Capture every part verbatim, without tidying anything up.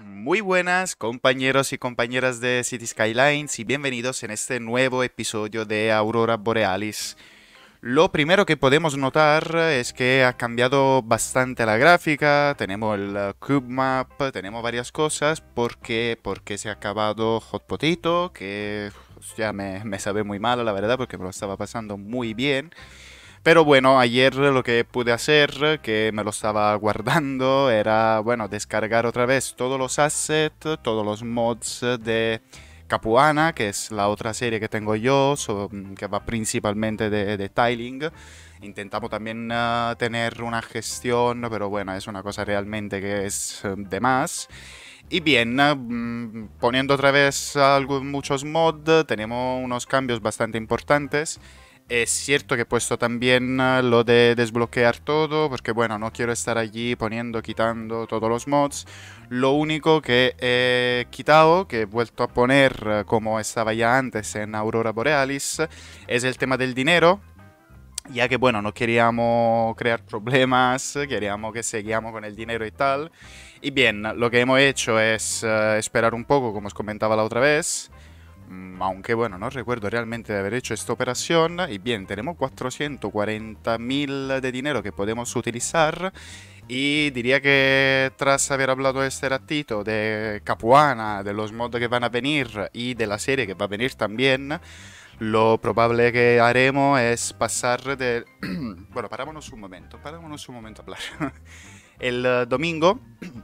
Muy buenas compañeros y compañeras de City Skylines y bienvenidos en este nuevo episodio de Aurora Borealis. Lo primero que podemos notar es que ha cambiado bastante la gráfica, tenemos el uh, Cube Map, tenemos varias cosas, porque porque se ha acabado Hot Potato, que pues, ya me, me sabe muy mal la verdad, porque me lo estaba pasando muy bien. Pero bueno, ayer lo que pude hacer, que me lo estaba guardando, era, bueno, descargar otra vez todos los assets, todos los mods de Capuana, que es la otra serie que tengo yo, so- que va principalmente de, de tiling. Intentamos también uh, tener una gestión, pero bueno, es una cosa realmente que es uh, de más. Y bien, uh, mm, poniendo otra vez algo- muchos mods, tenemos unos cambios bastante importantes. Es cierto que he puesto también uh, lo de desbloquear todo, porque bueno, no quiero estar allí poniendo, quitando todos los mods. Lo único que he quitado, que he vuelto a poner uh, como estaba ya antes en Aurora Borealis, es el tema del dinero. Ya que bueno, no queríamos crear problemas, queríamos que seguíamos con el dinero y tal. Y bien, lo que hemos hecho es uh, esperar un poco, como os comentaba la otra vez. Mm, Aunque bueno, no recuerdo realmente de haber hecho esta operación. Y bien, tenemos cuatrocientos cuarenta mil de dinero que podemos utilizar. Y diría que tras haber hablado este ratito de Capuana, de los mods que van a venir y de la serie que va a venir también, lo probable que haremos es pasar de... bueno, parámonos un momento, parámonos un momento a hablar. El eh, domingo,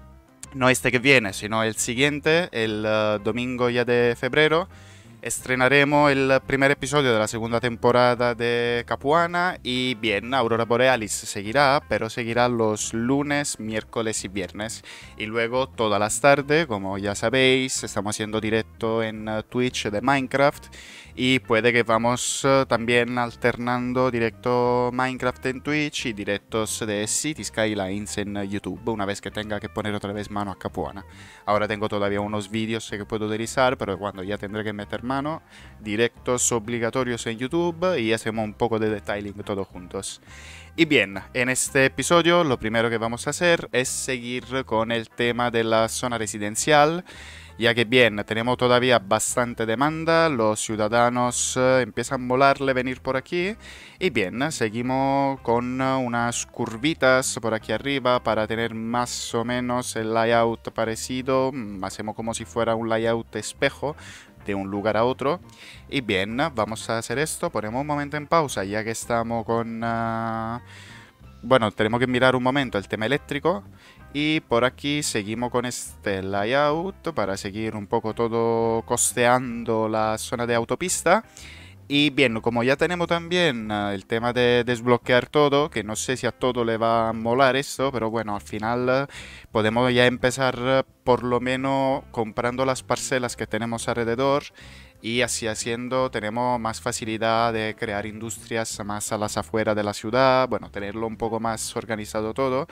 no este que viene, sino el siguiente, el eh, domingo ya de febrero, estrenaremos el primer episodio de la segunda temporada de Capuana y bien, Aurora Borealis seguirá, pero seguirá los lunes, miércoles y viernes. Y luego todas las tardes, como ya sabéis, estamos haciendo directo en uh, Twitch de Minecraft y puede que vamos uh, también alternando directo Minecraft en Twitch y directos de City Skylines en uh, YouTube, una vez que tenga que poner otra vez mano a Capuana. Ahora tengo todavía unos vídeos que puedo utilizar, pero cuando ya tendré que meter mano, directos obligatorios en YouTube y hacemos un poco de detailing todos juntos. Y bien, en este episodio lo primero que vamos a hacer es seguir con el tema de la zona residencial, ya que bien, tenemos todavía bastante demanda, los ciudadanos eh, empiezan a molarle venir por aquí y bien, seguimos con uh, unas curvitas por aquí arriba para tener más o menos el layout parecido. Mm, Hacemos como si fuera un layout espejo de un lugar a otro. Y bien, vamos a hacer esto. Ponemos un momento en pausa ya que estamos con... uh, bueno, tenemos que mirar un momento el tema eléctrico. Y por aquí seguimos con este layout para seguir un poco todo costeando la zona de autopista. Y bien, como ya tenemos también uh, el tema de desbloquear todo, que no sé si a todo le va a molar esto, pero bueno, al final uh, podemos ya empezar uh, por lo menos comprando las parcelas que tenemos alrededor y así haciendo tenemos más facilidad de crear industrias más a las afueras de la ciudad, bueno, tenerlo un poco más organizado todo.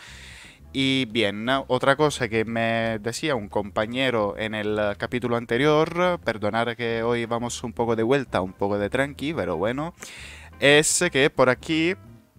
Y bien, otra cosa que me decía un compañero en el eh, capítulo anterior, perdonar que hoy vamos un poco de vuelta, un poco de tranqui, pero bueno, es que por aquí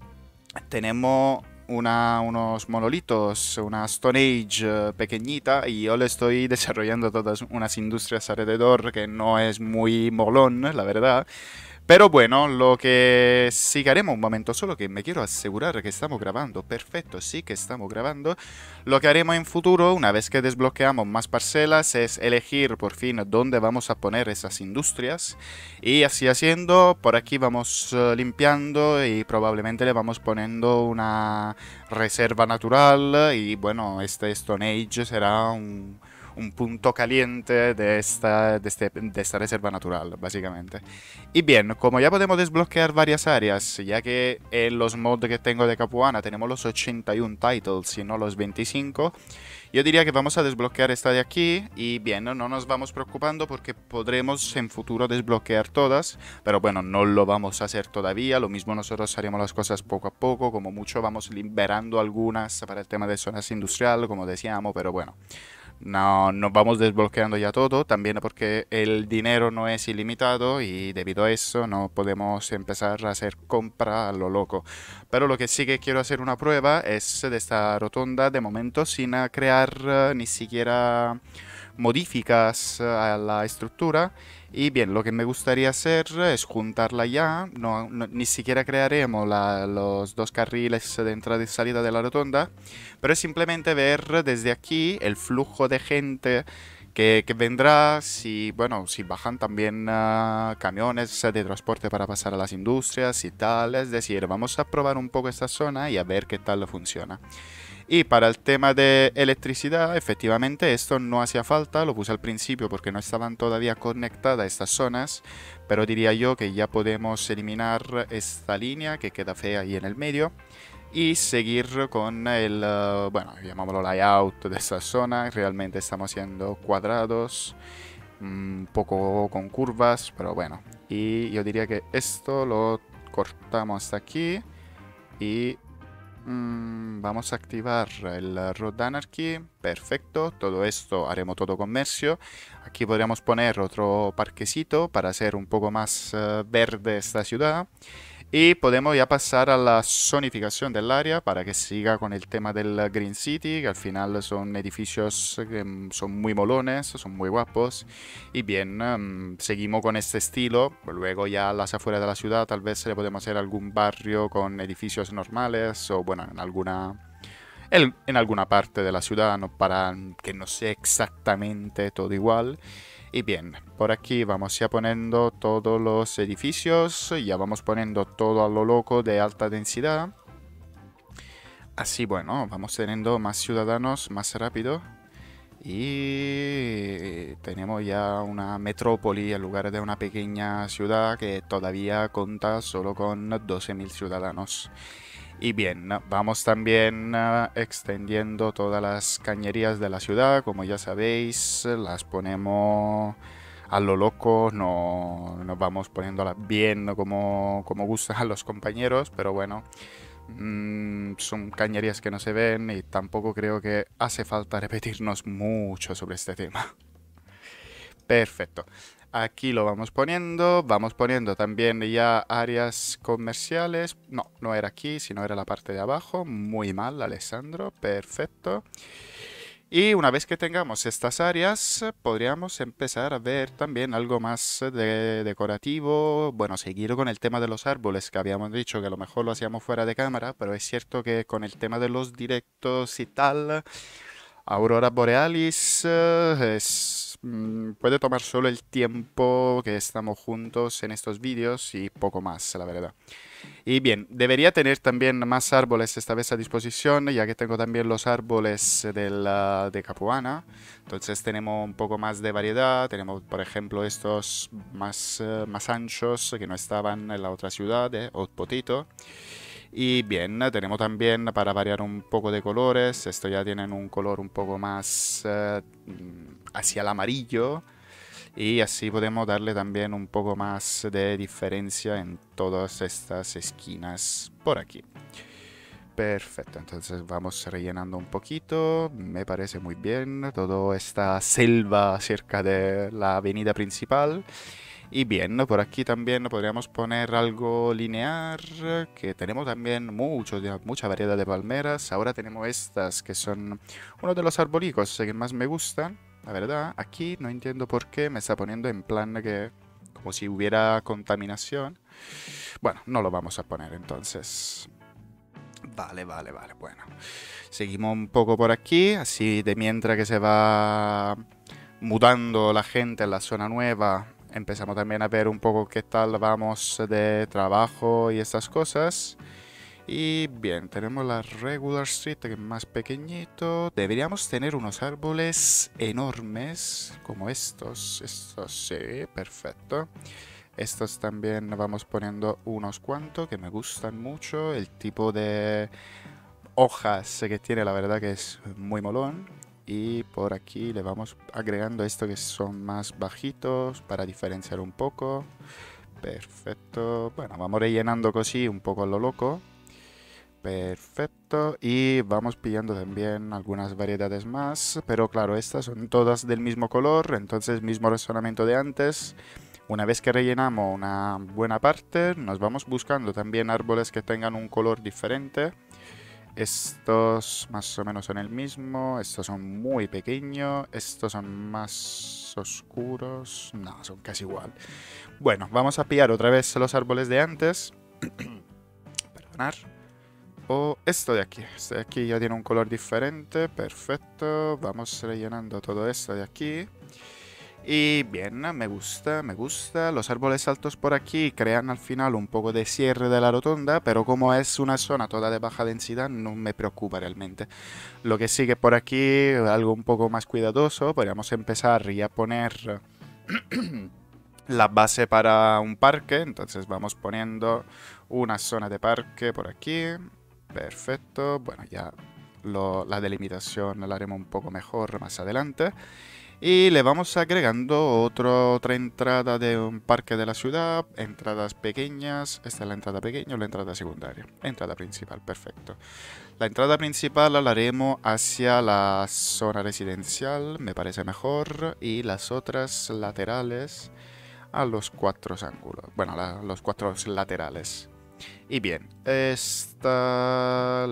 tenemos una- unos monolitos, una Stone Age eh, pequeñita y yo le estoy desarrollando todas unas industrias alrededor que no es muy molón, la verdad. Pero bueno, lo que sí que haremos un momento, solo que me quiero asegurar que estamos grabando. Perfecto, sí que estamos grabando. Lo que haremos en futuro, una vez que desbloqueamos más parcelas, es elegir por fin dónde vamos a poner esas industrias. Y así haciendo, por aquí vamos eh, limpiando y probablemente le vamos poniendo una reserva natural. Y bueno, este Stone Age será un un punto caliente de esta, de, este- de esta reserva natural, básicamente. Y bien, como ya podemos desbloquear varias áreas, ya que en los mods que tengo de Capuana tenemos los ochenta y uno titles y no los veinticinco, yo diría que vamos a desbloquear esta de aquí y bien, no nos vamos preocupando porque podremos en futuro desbloquear todas, pero bueno, no lo vamos a hacer todavía, lo mismo nosotros haremos las cosas poco a poco, como mucho vamos liberando algunas para el tema de zonas industrial, como decíamos, pero bueno. no nos vamos desbloqueando ya todo, también porque el dinero no es ilimitado y debido a eso no podemos empezar a hacer compra a lo loco. Pero lo que sí que quiero hacer una prueba es de esta rotonda de momento sin eh, crear eh, ni siquiera modificas eh, a la estructura. Y bien, lo que me gustaría hacer es juntarla ya, no, no- ni siquiera crearemos la- los dos carriles de entrada y salida de la rotonda, pero es simplemente ver desde aquí el flujo de gente que, que vendrá, si, bueno, si bajan también ah, camiones de transporte para pasar a las industrias y tal, es decir, vamos a probar un poco esta zona y a ver qué tal funciona. Y para el tema de electricidad, efectivamente esto no hacía falta, lo puse al principio porque no estaban todavía conectadas estas zonas, pero diría yo que ya podemos eliminar esta línea que queda fea ahí en el medio y seguir con el, eh, bueno, llamámoslo layout de esta zona. Realmente estamos haciendo cuadrados, un poco con curvas, pero bueno. Y yo diría que esto lo cortamos hasta aquí y Mm, vamos a activar el uh, Road Anarchy. Perfecto. Todo esto haremos todo comercio. Aquí podríamos poner otro parquecito para hacer un poco más uh, verde esta ciudad. Y podemos ya pasar a la zonificación del área para que siga con el tema del Green City, que al final son edificios que mm, son muy molones, son muy guapos. Y bien, mm, seguimos con este estilo. Luego ya a las afueras de la ciudad tal vez le podemos hacer algún barrio con edificios normales o bueno, en alguna en, en alguna parte de la ciudad, no para que no sea exactamente todo igual. Y bien, por aquí vamos ya poniendo todos los edificios, ya vamos poniendo todo a lo loco de alta densidad. Así, bueno, vamos teniendo más ciudadanos más rápido. Y tenemos ya una metrópoli en lugar de una pequeña ciudad que todavía cuenta solo con doce mil ciudadanos. Y bien, vamos también uh, extendiendo todas las cañerías de la ciudad, como ya sabéis, las ponemos a lo loco, no nos vamos poniéndolas bien como, como gustan a los compañeros, pero bueno, mmm, son cañerías que no se ven y tampoco creo que hace falta repetirnos mucho sobre este tema. Perfecto. Aquí lo vamos poniendo. Vamos poniendo también ya áreas comerciales. No, no era aquí, sino era la parte de abajo. Muy mal, Alessandro. Perfecto. Y una vez que tengamos estas áreas, podríamos empezar a ver también algo más de decorativo. Bueno, seguir con el tema de los árboles, que habíamos dicho que a lo mejor lo hacíamos fuera de cámara, pero es cierto que con el tema de los directos y tal, Aurora Borealis eh, es, mm, puede tomar solo el tiempo que estamos juntos en estos vídeos y poco más, la verdad. Y bien, debería tener también más árboles esta vez a disposición, ya que tengo también los árboles de, la, de Capuana. Entonces tenemos un poco más de variedad. Tenemos, por ejemplo, estos más, eh, más anchos que no estaban en la otra ciudad, de Hot Potito. Y bien, tenemos también para variar un poco de colores. Esto ya tienen un color un poco más eh, hacia el amarillo. Y así podemos darle también un poco más de diferencia en todas estas esquinas por aquí. Perfecto, entonces vamos rellenando un poquito, me parece muy bien, toda esta selva cerca de la avenida principal. Y bien, ¿no? Por aquí también podríamos poner algo lineal, que tenemos también mucho, mucha variedad de palmeras. Ahora tenemos estas que son uno de los arbolicos que más me gustan. La verdad, aquí no entiendo por qué me está poniendo en plan que como si hubiera contaminación. Bueno, no lo vamos a poner entonces. Vale, vale, vale, bueno. Seguimos un poco por aquí, así de mientras que se va mudando la gente en la zona nueva, empezamos también a ver un poco qué tal vamos de trabajo y estas cosas. Y bien, tenemos la Regular Street que es más pequeñito. Deberíamos tener unos árboles enormes como estos. Estos sí, perfecto. Estos también vamos poniendo unos cuantos que me gustan mucho. El tipo de hojas que tiene la verdad que es muy molón. Y por aquí le vamos agregando esto que son más bajitos para diferenciar un poco. Perfecto. Bueno, vamos rellenando así un poco a lo loco. Perfecto. Y vamos pillando también algunas variedades más. Pero claro, estas son todas del mismo color. Entonces, mismo razonamiento de antes. Una vez que rellenamos una buena parte, nos vamos buscando también árboles que tengan un color diferente. Estos más o menos son el mismo. Estos son muy pequeños. Estos son más oscuros. No, son casi igual. Bueno, vamos a pillar otra vez los árboles de antes. Perdonar. O esto de aquí. Este de aquí ya tiene un color diferente. Perfecto. Vamos rellenando todo esto de aquí. Y bien, me gusta, me gusta. Los árboles altos por aquí crean al final un poco de cierre de la rotonda, pero como es una zona toda de baja densidad, no me preocupa realmente. Lo que sigue por aquí, algo un poco más cuidadoso, podríamos empezar ya a poner la base para un parque. Entonces vamos poniendo una zona de parque por aquí. Perfecto. Bueno, ya lo, la delimitación la haremos un poco mejor más adelante. Y le vamos agregando otro, otra entrada de un parque de la ciudad. Entradas pequeñas. Esta es la entrada pequeña o la entrada secundaria. Entrada principal, perfecto. La entrada principal la haremos hacia la zona residencial, me parece mejor. Y las otras laterales a los cuatro ángulos. Bueno, la, los cuatro laterales. Y bien, esta...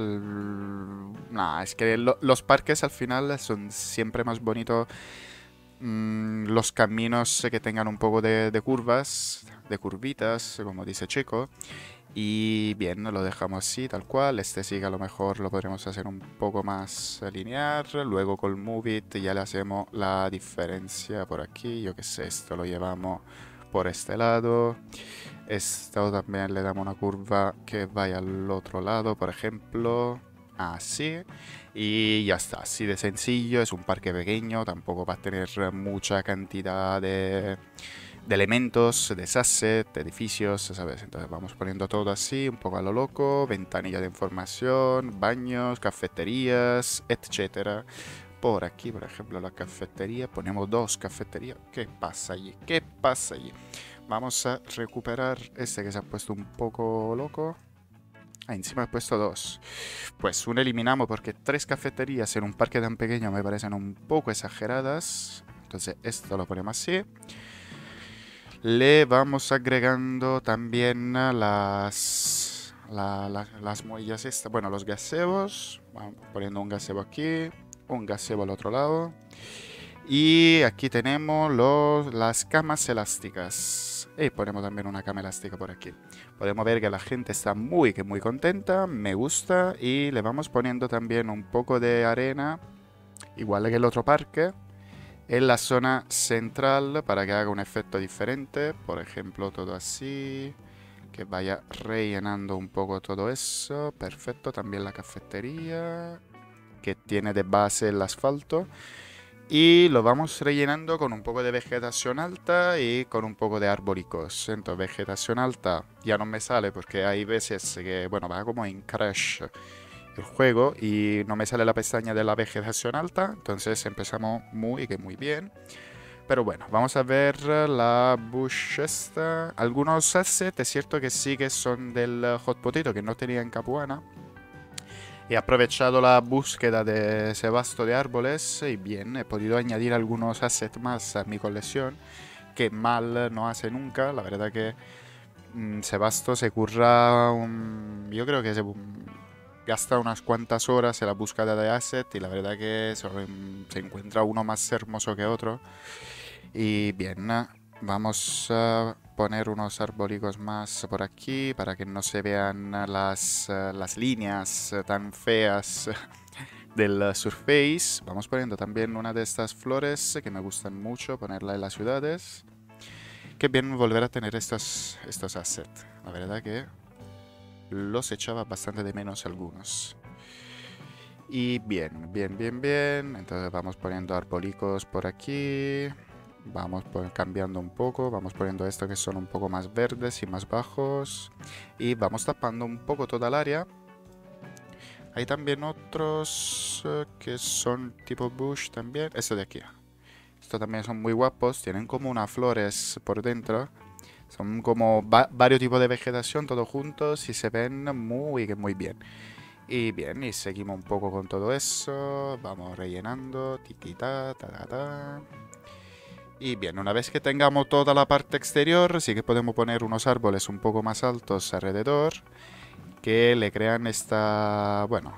Nah, es que lo, los parques al final son siempre más bonitos. Mmm, los caminos que tengan un poco de, de curvas, de curvitas, como dice Chico. Y bien, lo dejamos así, tal cual. Este sí que a lo mejor lo podremos hacer un poco más lineal. Luego con Move It ya le hacemos la diferencia por aquí. Yo qué sé, esto lo llevamos por este lado. Esto también le damos una curva que vaya al otro lado, por ejemplo. Así. Y ya está, así de sencillo. Es un parque pequeño, tampoco va a tener mucha cantidad de, de elementos, de assets, de edificios, ¿sabes? Entonces vamos poniendo todo así, un poco a lo loco. Ventanilla de información, baños, cafeterías, etcétera. Por aquí, por ejemplo, la cafetería. Ponemos dos cafeterías. ¿Qué pasa allí? ¿Qué pasa allí? Vamos a recuperar este que se ha puesto un poco loco. Ah, encima he puesto dos. Pues una eliminamos porque tres cafeterías en un parque tan pequeño me parecen un poco exageradas. Entonces esto lo ponemos así. Le vamos agregando también las, la, la, las muelles estas. Bueno, los gazebos. Vamos poniendo un gazebo aquí. Un gazebo al otro lado. Y aquí tenemos los, las camas elásticas. Y ponemos también una cama elástica por aquí. Podemos ver que la gente está muy, que muy contenta. Me gusta. Y le vamos poniendo también un poco de arena. Igual que el otro parque. En la zona central para que haga un efecto diferente. Por ejemplo, todo así. Que vaya rellenando un poco todo eso. Perfecto. También la cafetería. Que tiene de base el asfalto. Y lo vamos rellenando con un poco de vegetación alta y con un poco de arbólicos. Entonces, vegetación alta ya no me sale porque hay veces que, bueno, va como en crash el juego y no me sale la pestaña de la vegetación alta. Entonces empezamos muy, que muy bien. Pero bueno, vamos a ver la bush esta. Algunos assets, es cierto que sí que son del Hot Potato, que no tenía en Capuana. He aprovechado la búsqueda de Sebasto de árboles y bien, he podido añadir algunos assets más a mi colección que mal no hace nunca. La verdad que mmm, Sebasto se curra, un, yo creo que se um, gasta unas cuantas horas en la búsqueda de assets y la verdad que se, se encuentra uno más hermoso que otro. Y bien, vamos a poner unos arbólicos más por aquí para que no se vean las, uh, las líneas tan feas del surface. Vamos poniendo también una de estas flores que me gustan mucho, ponerla en las ciudades. Qué bien volver a tener estos, estos assets. La verdad que los echaba bastante de menos algunos. Y bien, bien, bien, bien. Entonces vamos poniendo arbólicos por aquí. Vamos cambiando un poco, vamos poniendo esto que son un poco más verdes y más bajos. Y vamos tapando un poco toda el área. Hay también otros uh, que son tipo bush también. Este de aquí. Estos también son muy guapos, tienen como unas flores por dentro. Son como va varios tipos de vegetación todos juntos y se ven muy, muy bien. Y bien, y seguimos un poco con todo eso. Vamos rellenando. Tiquita, ta, ta, ta. Y bien, una vez que tengamos toda la parte exterior, sí que podemos poner unos árboles un poco más altos alrededor. Que le crean esta... bueno,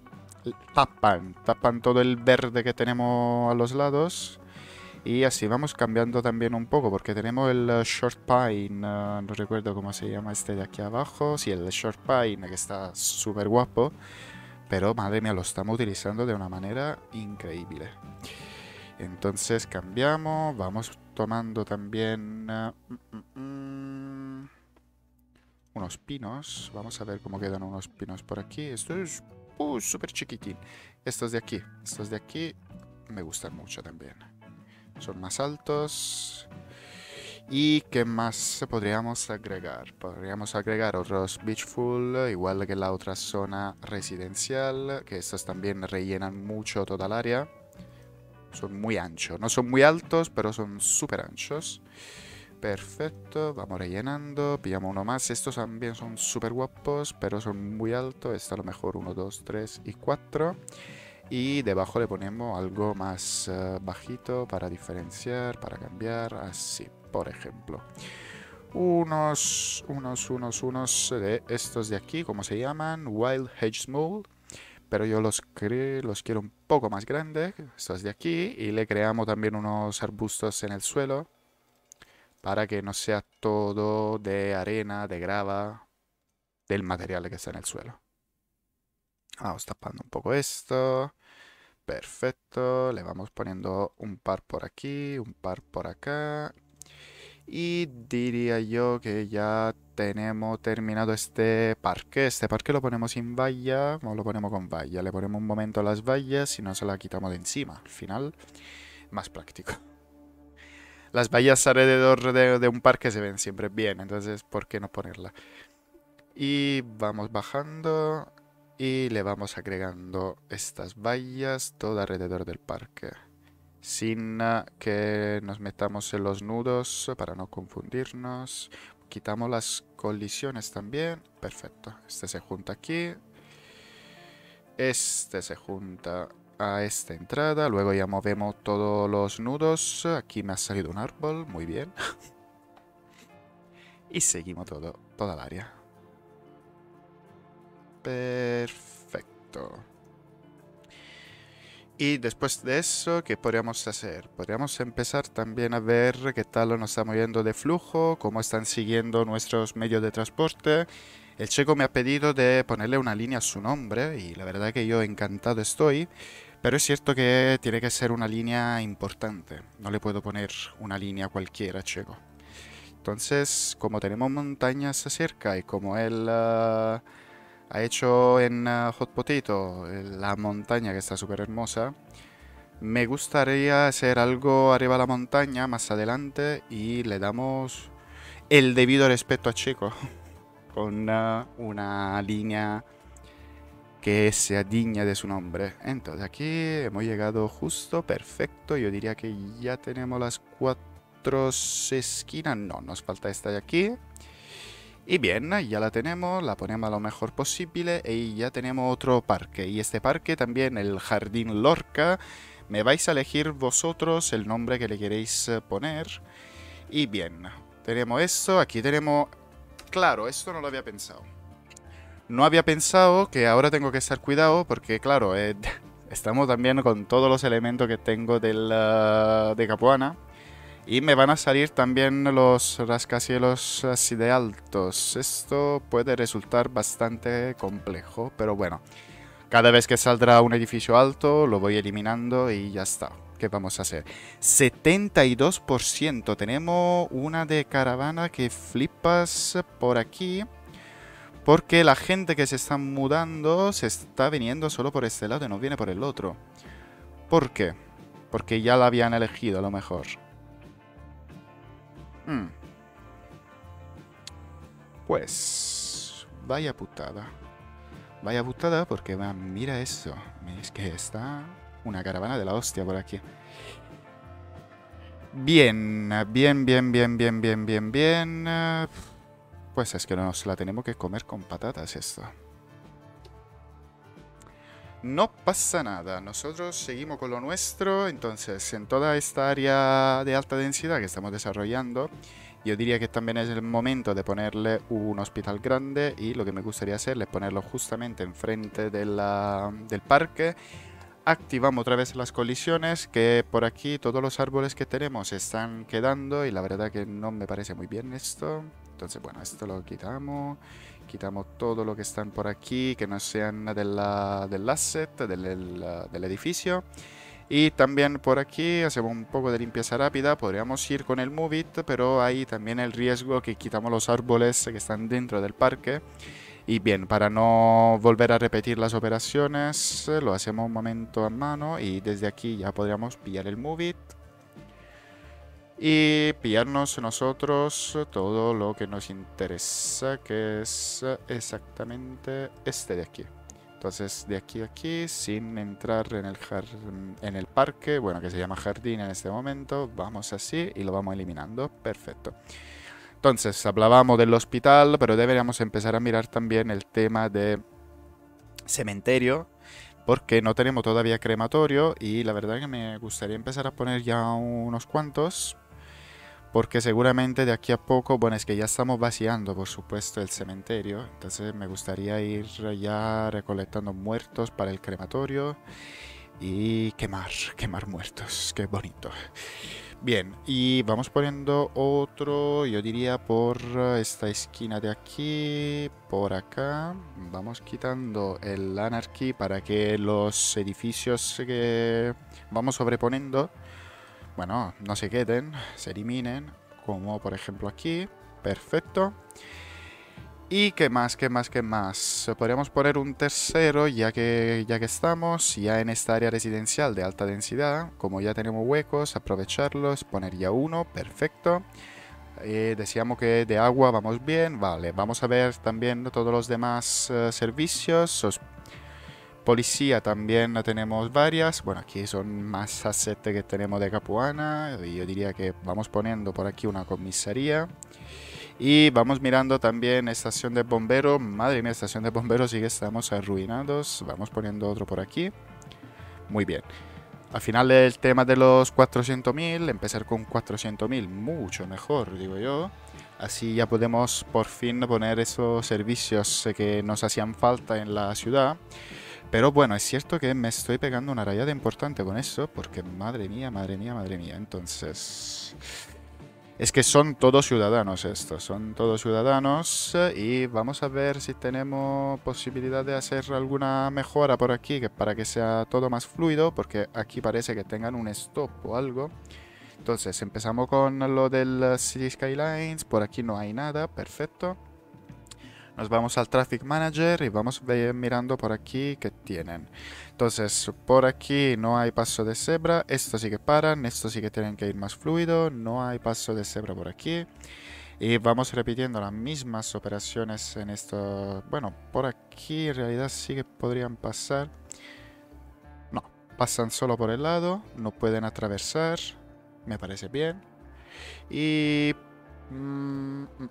tapan, tapan todo el verde que tenemos a los lados. Y así vamos cambiando también un poco, porque tenemos el uh, Short Pine, uh, no recuerdo cómo se llama este de aquí abajo. Sí, el Short Pine, que está súper guapo. Pero madre mía, lo estamos utilizando de una manera increíble. Entonces cambiamos, vamos tomando también uh, mm, mm, unos pinos. Vamos a ver cómo quedan unos pinos por aquí. Esto es uh, súper chiquitín. Estos de aquí, estos de aquí me gustan mucho también. Son más altos. ¿Y qué más podríamos agregar? Podríamos agregar otros Beachful, igual que la otra zona residencial, que estos también rellenan mucho toda el área. Son muy anchos, no son muy altos, pero son súper anchos. Perfecto, vamos rellenando, pillamos uno más. Estos también son súper guapos, pero son muy altos. Este a lo mejor uno, dos, tres y cuatro. Y debajo le ponemos algo más uh, bajito para diferenciar, para cambiar, así, por ejemplo. Unos, unos, unos, unos de estos de aquí, ¿cómo se llaman? Wild Hedge Small. Pero yo los, los quiero un poco más grandes, estos de aquí. Y le creamos también unos arbustos en el suelo, para que no sea todo de arena, de grava, del material que está en el suelo. Vamos tapando un poco esto. Perfecto, le vamos poniendo un par por aquí, un par por acá. Y diría yo que ya tenemos terminado este parque. Este parque lo ponemos sin valla, o lo ponemos con valla. Le ponemos un momento a las vallas y no se la quitamos de encima. Al final, más práctico. Las vallas alrededor de, de un parque se ven siempre bien, entonces, ¿por qué no ponerla? Y vamos bajando y le vamos agregando estas vallas todo alrededor del parque. Sin uh, que nos metamos en los nudos para no confundirnos. Quitamos las colisiones también. Perfecto. Este se junta aquí. Este se junta a esta entrada. Luego ya movemos todos los nudos. Aquí me ha salido un árbol. Muy bien. Y seguimos todo, toda el área. Perfecto. Y después de eso, ¿qué podríamos hacer? Podríamos empezar también a ver qué tal nos está moviendo de flujo, cómo están siguiendo nuestros medios de transporte. El chico me ha pedido de ponerle una línea a su nombre y la verdad que yo encantado estoy. Pero es cierto que tiene que ser una línea importante. No le puedo poner una línea cualquiera, chico. Entonces, como tenemos montañas cerca y como él... Uh, ha hecho en uh, Hot Potato la montaña que está súper hermosa. Me gustaría hacer algo arriba de la montaña más adelante y le damos el debido respeto a Chico con uh, una línea que sea digna de su nombre. Entonces aquí hemos llegado justo, perfecto. Yo diría que ya tenemos las cuatro esquinas. No, nos falta esta de aquí. Y bien, ya la tenemos, la ponemos a lo mejor posible y ya tenemos otro parque. Y este parque también, el Jardín Lorca. Me vais a elegir vosotros el nombre que le queréis poner. Y bien, tenemos esto, aquí tenemos... Claro, esto no lo había pensado. No había pensado que ahora tengo que estar cuidado porque, claro, eh, estamos también con todos los elementos que tengo del, uh, de Capuana. Y me van a salir también los rascacielos así de altos. Esto puede resultar bastante complejo, pero bueno. Cada vez que saldrá un edificio alto, lo voy eliminando y ya está. ¿Qué vamos a hacer? setenta y dos por ciento. Tenemos una de caravana que flipas por aquí. Porque la gente que se está mudando se está viniendo solo por este lado y no viene por el otro. ¿Por qué? Porque ya la habían elegido a lo mejor. Hmm. Pues... Vaya putada. Vaya putada porque va, mira eso. Es que está una caravana de la hostia por aquí. Bien, bien, bien, bien, bien, bien, bien, bien. Pues es que nos la tenemos que comer con patatas esto. No pasa nada, nosotros seguimos con lo nuestro, entonces en toda esta área de alta densidad que estamos desarrollando, yo diría que también es el momento de ponerle un hospital grande y lo que me gustaría hacer es ponerlo justamente enfrente de la- del parque. Activamos otra vez las colisiones, que por aquí todos los árboles que tenemos están quedando y la verdad que no me parece muy bien esto. Entonces, bueno, esto lo quitamos. Quitamos todo lo que están por aquí, que no sean de la- del asset, del, del, del edificio. Y también por aquí hacemos un poco de limpieza rápida. Podríamos ir con el Move It, pero hay también el riesgo que quitamos los árboles que están dentro del parque. Y bien, para no volver a repetir las operaciones, eh, lo hacemos un momento a mano y desde aquí ya podríamos pillar el Move It y pillarnos nosotros todo lo que nos interesa, que es eh, exactamente este de aquí. Entonces, de aquí a aquí, sin entrar en el, jar- en el parque, bueno, que se llama jardín en este momento, vamos así y lo vamos eliminando. Perfecto. Entonces, hablábamos del hospital, pero deberíamos empezar a mirar también el tema de cementerio, porque no tenemos todavía crematorio y la verdad que me gustaría empezar a poner ya unos cuantos, porque seguramente de aquí a poco, bueno, es que ya estamos vaciando, por supuesto, el cementerio, entonces me gustaría ir ya recolectando muertos para el crematorio y quemar, quemar muertos, qué bonito. Bien, y vamos poniendo otro, yo diría por esta esquina de aquí, por acá. Vamos quitando el Anarchy para que los edificios que vamos sobreponiendo, bueno, no se queden, se eliminen, como por ejemplo aquí. Perfecto. ¿Y qué más, qué más, qué más? Podríamos poner un tercero ya que, ya que estamos ya en esta área residencial de alta densidad. Como ya tenemos huecos, aprovecharlos, poner ya uno, perfecto. Eh, decíamos que de agua vamos bien, vale. Vamos a ver también todos los demás eh, servicios. Os- Policía también tenemos varias. Bueno, aquí son más assets que tenemos de Capuana. Y yo diría que vamos poniendo por aquí una comisaría. Y vamos mirando también estación de bombero. Madre mía, estación de bomberos sí que estamos arruinados. Vamos poniendo otro por aquí. Muy bien. Al final el tema de los cuatrocientos mil, empezar con cuatrocientos mil, mucho mejor, digo yo. Así ya podemos por fin poner esos servicios que nos hacían falta en la ciudad. Pero bueno, es cierto que me estoy pegando una rayada importante con eso, porque madre mía, madre mía, madre mía. Entonces... Es que son todos ciudadanos estos, son todos ciudadanos eh, y vamos a ver si tenemos posibilidad de hacer alguna mejora por aquí que para que sea todo más fluido, porque aquí parece que tengan un stop o algo. Entonces empezamos con lo del eh, City Skylines, por aquí no hay nada, perfecto. Nos vamos al Traffic Manager y vamos ve- mirando por aquí qué tienen. Entonces, por aquí no hay paso de cebra. Esto sí que paran, esto sí que tienen que ir más fluido. No hay paso de cebra por aquí. Y vamos repitiendo las mismas operaciones en esto. Bueno, por aquí en realidad sí que podrían pasar. No, pasan solo por el lado. No pueden atravesar. Me parece bien. Y... mm, mm,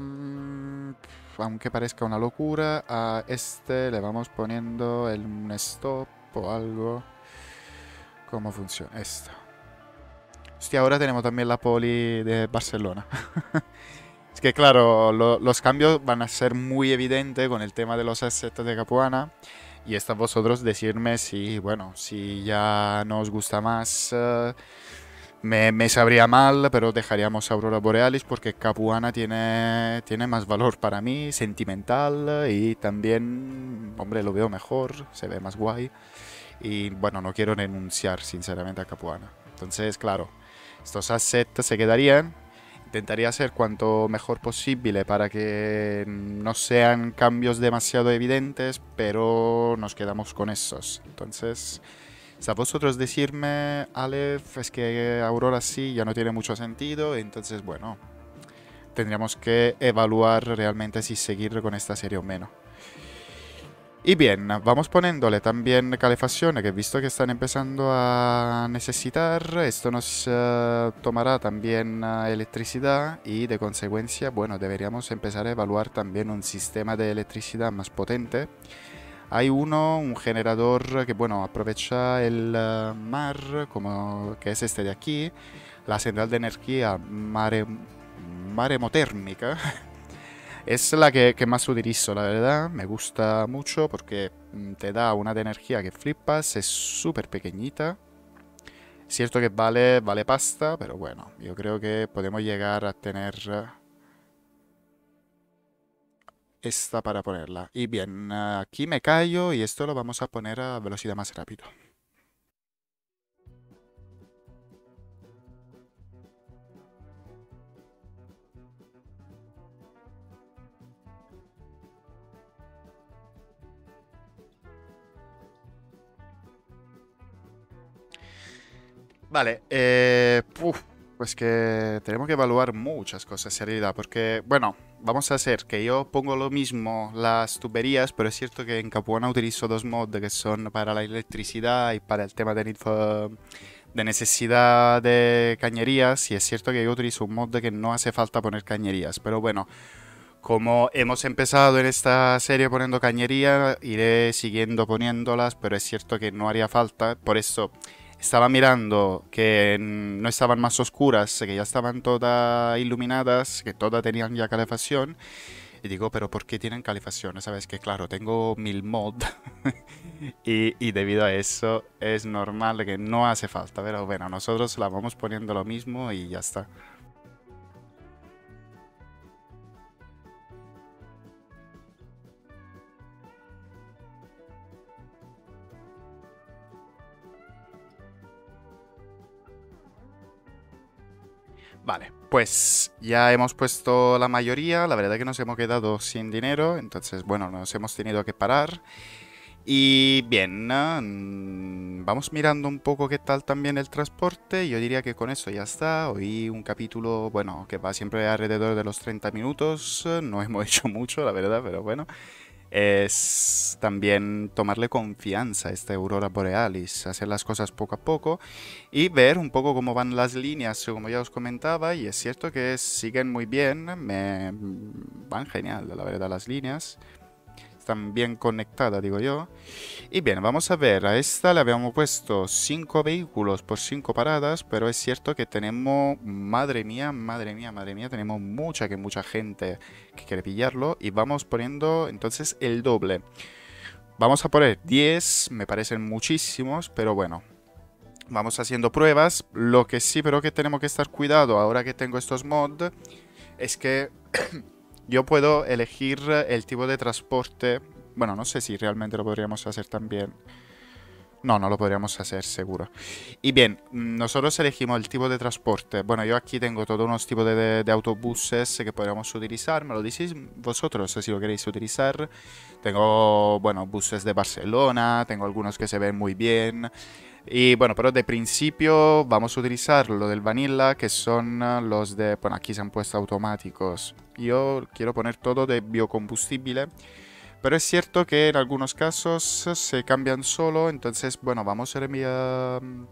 mm, mm, aunque parezca una locura, a este le vamos poniendo el, un stop o algo. ¿Cómo funciona esto? Hostia, ahora tenemos también la poli de Barcelona. Es que claro, lo- los cambios van a ser muy evidentes con el tema de los assets de Capuana. Y está vosotros decirme si, bueno, si ya no os gusta más. eh, Me, me sabría mal, pero dejaríamos Aurora Borealis porque Capuana tiene, tiene más valor para mí, sentimental y también, hombre, lo veo mejor, se ve más guay. Y bueno, no quiero renunciar sinceramente a Capuana. Entonces, claro, estos assets se quedarían. Intentaría hacer cuanto mejor posible para que no sean cambios demasiado evidentes, pero nos quedamos con esos. Entonces... O vosotros decirme, Aleph, es que Aurora sí ya no tiene mucho sentido, entonces bueno, tendríamos que evaluar realmente si seguir con esta serie o menos. Y bien, vamos poniéndole también calefacción, que he visto que están empezando a necesitar. Esto nos eh, tomará también eh, electricidad y de consecuencia, bueno, deberíamos empezar a evaluar también un sistema de electricidad más potente. Hay uno, un generador que, bueno, aprovecha el eh, mar, como que es este de aquí, la central de energía mare, maremotérmica. Es la que, que más utilizo, la verdad. Me gusta mucho porque mm, te da una de energía que flipas. Es súper pequeñita. Cierto que vale, vale pasta, pero bueno, yo creo que podemos llegar a tener eh, esta para ponerla. Y bien, eh, aquí me callo y esto lo vamos a poner a velocidad más rápido. Vale, eh, puf, pues que tenemos que evaluar muchas cosas en realidad, porque, bueno, vamos a hacer que yo pongo lo mismo las tuberías, pero es cierto que en Capuana utilizo dos mods que son para la electricidad y para el tema de, info- de necesidad de cañerías, y es cierto que yo utilizo un mod de que no hace falta poner cañerías, pero bueno, como hemos empezado en esta serie poniendo cañería, iré siguiendo poniéndolas, pero es cierto que no haría falta, por eso... Estaba mirando que no estaban más oscuras, que ya estaban todas iluminadas, que todas tenían ya calefacción. Y digo, pero ¿por qué tienen calefacción? Sabes que claro, tengo mil mod y, y debido a eso es normal que no hace falta. Pero bueno, nosotros la vamos poniendo lo mismo y ya está. Vale, pues ya hemos puesto la mayoría. La verdad que nos hemos quedado sin dinero, entonces bueno, nos hemos tenido que parar. Y bien, mm, vamos mirando un poco qué tal también el transporte. Yo diría que con eso ya está. Hoy un capítulo, bueno, que va siempre alrededor de los treinta minutos. No hemos hecho mucho, la verdad, pero bueno. Es también tomarle confianza a esta aurora borealis, hacer las cosas poco a poco y ver un poco cómo van las líneas, como ya os comentaba. Y es cierto que siguen muy bien, me van genial, la verdad, las líneas. Están bien conectadas, digo yo. Y bien, vamos a ver, a esta le habíamos puesto cinco vehículos por cinco paradas, pero es cierto que tenemos, madre mía, madre mía, madre mía, tenemos mucha que mucha gente que quiere pillarlo y vamos poniendo entonces el doble. Vamos a poner diez, me parecen muchísimos, pero bueno, vamos haciendo pruebas. Lo que sí, pero que tenemos que estar cuidado ahora que tengo estos mods, es que yo puedo elegir el tipo de transporte. Bueno, no sé si realmente lo podríamos hacer también. No, no lo podríamos hacer, seguro. Y bien, mm, nosotros elegimos el tipo de transporte. Bueno, yo aquí tengo todos unos tipos de, de- de autobuses que podríamos utilizar. Me lo decís vosotros si lo queréis utilizar. Tengo, bueno, buses de Barcelona, tengo algunos que se ven muy bien. Y bueno, pero de principio vamos a utilizar lo del Vanilla, que son eh, los de... Bueno, aquí se han puesto automáticos. Yo quiero poner todo de biocombustible. Pero es cierto que en algunos casos se cambian solo, entonces, bueno, vamos a remi- mm,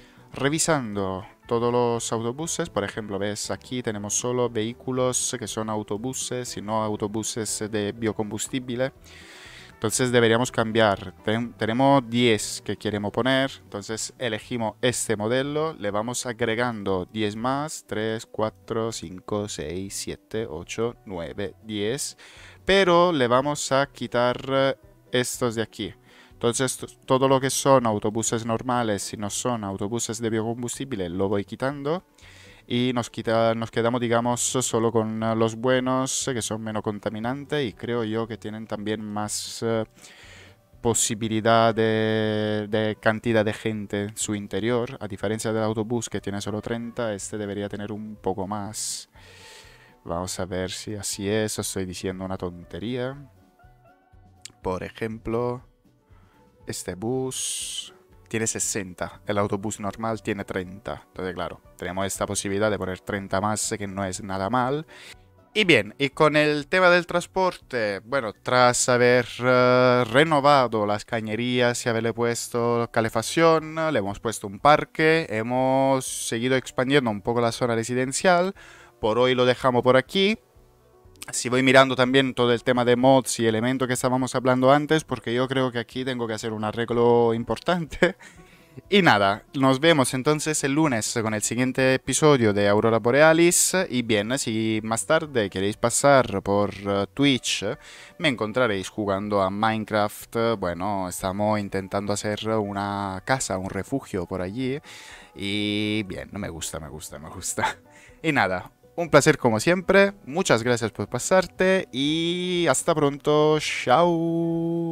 revisando todos los autobuses. Por ejemplo, ves, aquí tenemos solo vehículos que son autobuses y no autobuses de biocombustible. Entonces deberíamos cambiar. Ten- tenemos diez que queremos poner, entonces elegimos este modelo, le vamos agregando diez más, tres, cuatro, cinco, seis, siete, ocho, nueve, diez, pero le vamos a quitar eh, estos de aquí. Entonces t- todo lo que son autobuses normales y no son autobuses de biocombustible lo voy quitando y nos, quita, nos quedamos, digamos, solo con eh, los buenos, eh, que son menos contaminantes y creo yo que tienen también más eh, posibilidad de, de cantidad de gente en su interior. A diferencia del autobús que tiene solo treinta, este debería tener un poco más. Vamos a ver si así es, o estoy diciendo una tontería. Por ejemplo, este bus tiene sesenta, el autobús normal tiene treinta. Entonces, claro, tenemos esta posibilidad de poner treinta más, que no es nada mal. Y bien, y con el tema del transporte, bueno, tras haber eh, renovado las cañerías y haberle puesto calefacción, le hemos puesto un parque, hemos seguido expandiendo un poco la zona residencial. Por hoy lo dejamos por aquí. Si voy mirando también todo el tema de mods y elementos que estábamos hablando antes, porque yo creo que aquí tengo que hacer un arreglo importante. Y nada, nos vemos entonces el lunes con el siguiente episodio de Aurora Borealis. Y bien, si más tarde queréis pasar por eh, Twitch, me encontraréis jugando a Minecraft. Bueno, estamos intentando hacer una casa, un refugio por allí. Y bien, me gusta, me gusta, me gusta. Y nada, un placer como siempre. Muchas gracias por pasarte y hasta pronto. Chao.